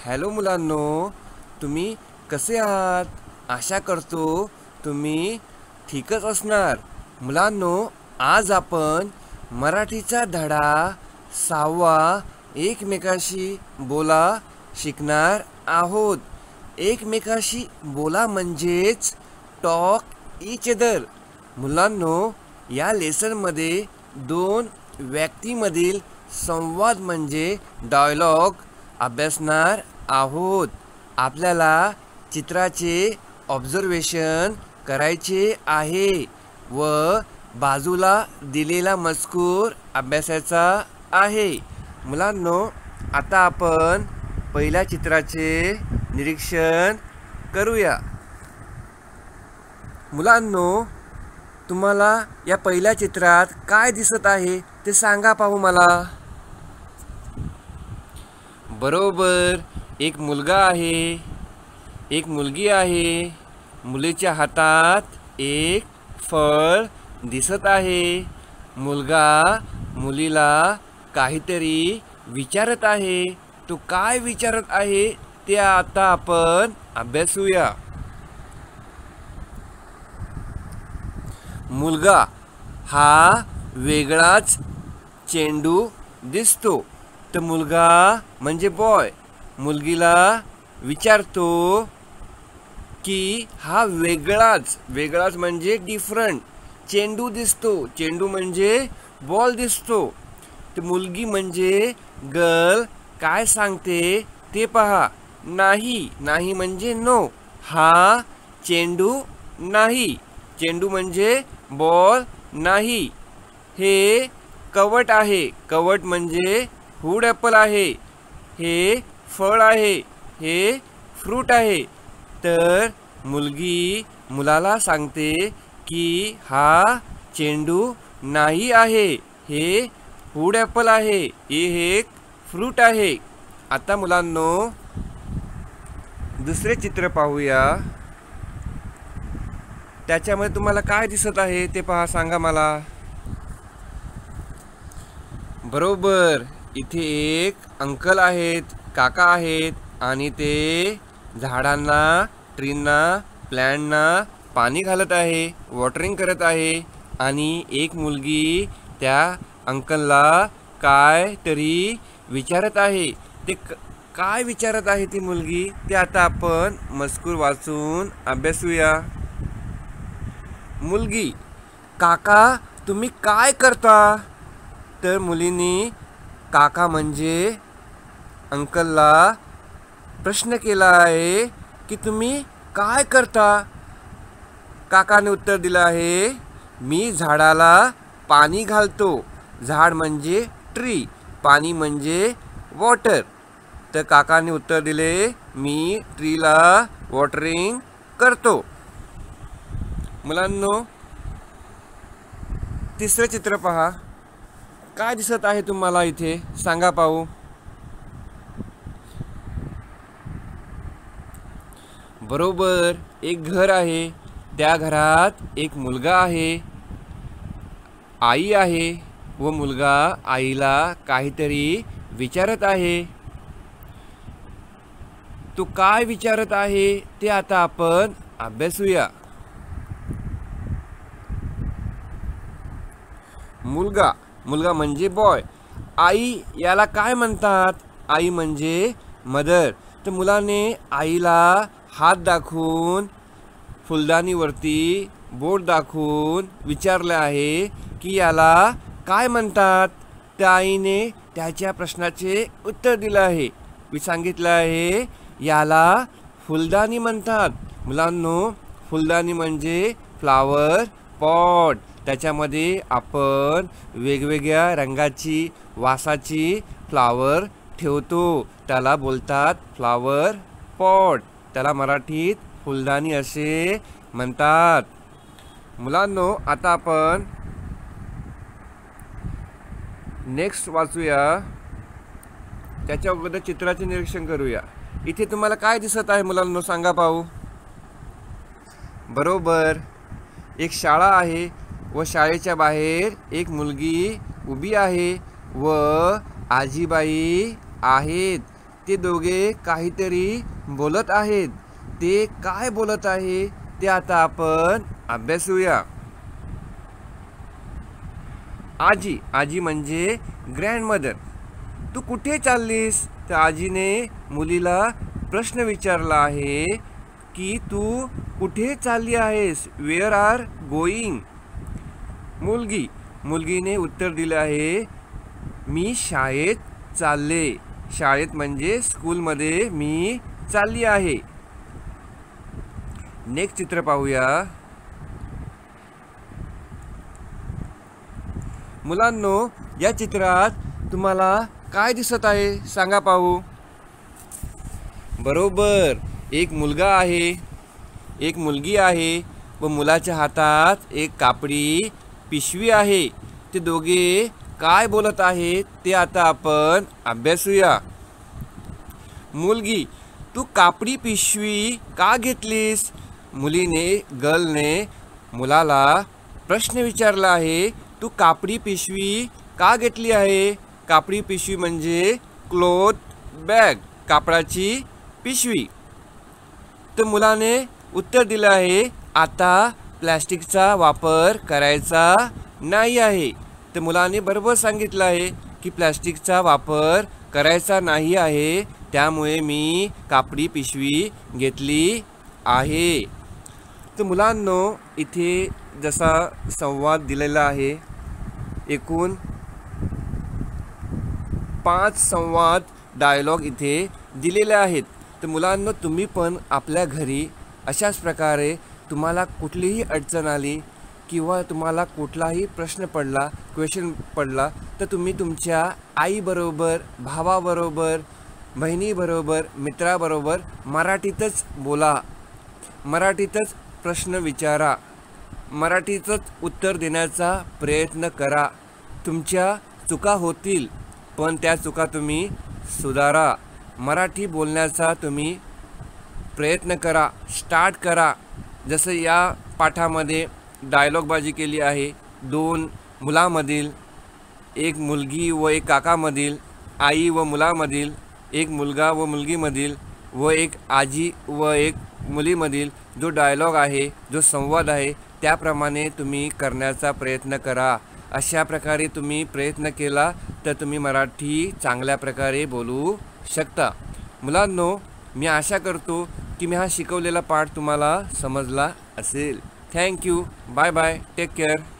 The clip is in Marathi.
हॅलो मुलांनो, तुम्ही कसे आहात? आशा करतो तुम्ही ठीकच असणार. मुलांनो, आज आपण मराठीचा धडा 6वा एकमेकाशी बोला शिकणार आहोत. एकमेकाशी बोला म्हणजेच टॉक इच अदर. मुलांनो, या लेसनमध्ये 2 व्यक्तीमधील संवाद म्हणजे डायलॉग अभ्यासणार आहोत. आपल्याला चित्राचे ऑब्झर्वेशन करायचे आहे व बाजूला दिलेला मजकूर अभ्यासाचा आहे. मुलांनो, आता आपण पहिल्या चित्राचे निरीक्षण करूया. मुलांनो, तुम्हाला या पहिल्या चित्रात काय दिसत आहे ते सांगा पाहू मला. बरोबर, एक मुलगा आहे, एक मुलगी आहे. मुलीच्या हातात एक फळ दिसत आहे. मुलगा मुलीला काहीतरी विचारत आहे. तो काय विचारत आहे ते आता आपण अभ्यासूया. मुलगा हा वेगळाच चेंडू दिसतो. तर मुलगा म्हणजे बॉय मुलगीला विचारतो की हा वेगळाच म्हणजे डिफरंट चेंडू दिसतो. चेंडू म्हणजे बॉल दिसतो. तर मुलगी म्हणजे गर्ल काय सांगते ते पहा. नाही म्हणजे नो. हा चेंडू नाही. चेंडू म्हणजे बॉल नाही. हे कवट आहे. कवट म्हणजे फूड ॲपल आहे. हे फळ आहे. हे फ्रूट आहे. तर मुलगी मुलाला सांगते की हा चेंडू नाही आहे. हे फूड ॲपल आहे. हे एक फ्रूट आहे. आता मुलांनो, दुसरे चित्र पाहूया. त्याच्यामध्ये तुम्हाला काय दिसत आहे ते पहा, सांगा मला. बरोबर, इथे एक अंकल आहेत, काका आहेत आणि ते झाडांना, ट्रींना, प्लॅन्टना पाणी घालत आहे, वॉटरिंग करत आहे. आणि एक मुलगी त्या अंकलला काय तरी विचारत आहे. ते काय विचारत आहे ती मुलगी ते आता आपण मजकूर वाचून अभ्यासूया. मुलगी, काका तुम्ही काय करता? तर मुलीने काका म्हणजे अंकलला प्रश्न केला आहे की तुम्ही काय करता? काकाने उत्तर दिलं आहे, मी झाडाला पाणी घालतो. झाड म्हणजे ट्री, पाणी म्हणजे वॉटर. तर काकाने उत्तर दिले, मी ट्रीला वॉटरिंग करतो. मुलांनो, तिसरं चित्र पहा. काय दिसत आहे तुम्हाला इथे, सांगा पाहू. बरोबर, एक घर आहे. त्या घरात एक मुलगा आहे, आई आहे व मुलगा आईला काहीतरी विचारत आहे. तो काय विचारत आहे ते आता आपण अभ्यासूया. मुलगा म्हणजे बॉय. आई याला काय म्हणतात? आई म्हणजे मदर. तर मुलाने आईला हात दाखवून, फुलदाणीवरती बोट दाखवून विचारले आहे की याला काय म्हणतात. त्या आईने त्याच्या प्रश्नाचे उत्तर दिलं आहे. मी सांगितलं आहे याला फुलदाणी म्हणतात. मुलांनो, फुलदाणी म्हणजे फ्लावर पॉट. त्याच्यामध्ये आपण वेगवेगळ्या रंगाची, वासाची फ्लावर ठेवतो. त्याला बोलतात फ्लावर पॉट. त्याला मराठीत फुलदाणी असे म्हणतात. मुलांनो, आता आपण नेक्स्ट वाचूया. त्याच्या अगोदर चित्राचे निरीक्षण करूया. इथे तुम्हाला काय दिसत आहे मुलांनो, सांगा पाहू. बरोबर, एक शाळा आहे व शाळेच्या बाहेर एक मुलगी उभी आहे व आजीबाई आहेत. ते दोघे काहीतरी बोलत आहेत. ते काय बोलत आहे ते आता आपण अभ्यासूया. आजी, आजी म्हणजे ग्रँडमदर. तू कुठे चाललीस? त्या आजीने मुलीला प्रश्न विचारला आहे की तू कुठे चालली आहेस? Where are going? मुलगीने उत्तर दिले आहे, मी शाळेत चालले. शाळेत म्हणजे स्कूलमध्ये मी चालली आहे. नेक्स्ट चित्र पाहूया. मुलांनो, या चित्रात तुम्हाला काय दिसत आहे सांगा पाहू. बरोबर, एक मुलगा आहे, एक मुलगी आहे व मुलाच्या हातात एक कापडी पिशवी आहे. ते दोघे काय बोलत आहेत ते आता आपण अभ्यासूया. मुलगी, तू कापडी पिशवी का घेतलीस? गर्लने मुलाला प्रश्न विचारला आहे, तू कापडी पिशवी का घेतली आहे? कापडी पिशवी म्हणजे क्लॉथ बॅग, कापडाची पिशवी. तर मुलाने उत्तर दिलं आहे, आता प्लॅस्टिकचा वापर करायचा नाही आहे. तर मुलाने बरोबर सांगितलं आहे की प्लॅस्टिकचा वापर करायचा नाही आहे, त्यामुळे मी कापडी पिशवी घेतली आहे. तर मुलांनो, इथे जसा संवाद दिलेला आहे, एकूण 5 संवाद डायलॉग इथे दिलेले आहेत. तर मुलांनो, तुम्ही पण आपल्या घरी अशाच प्रकारे तुम्हाला कुठलीही अडचण आली किंवा तुम्हाला कुठलाही प्रश्न पडला, क्वेश्चन पडला, तर तुम्ही तुमच्या आईबरोबर, भावाबरोबर, बहिणीबरोबर, मित्राबरोबर मराठीतच बोला, मराठीतच प्रश्न विचारा, मराठीतच उत्तर देण्याचा प्रयत्न करा. तुमच्या चुका होतील, पण त्या चुका तुम्ही सुधारा. मराठी बोलण्याचा तुम्ही प्रयत्न करा, स्टार्ट करा. जसं या पाठामध्ये डायलॉगबाजी केली आहे, 2 मुलामधील, एक मुलगी व एक काकामधील, आई व मुलामधील, एक मुलगा व मुलगीमधील व एक आजी व एक मुलीमधील जो डायलॉग आहे, जो संवाद आहे, त्याप्रमाणे तुम्ही करण्याचा प्रयत्न करा. अशा प्रकारे तुम्ही प्रयत्न केला तर तुम्ही मराठी चांगल्या प्रकारे बोलू शकता. मुलांनो, मी आशा करतो की मी हा शिकवलेला पाठ तुम्हाला समजला असेल. Thank you. Bye bye. Take care.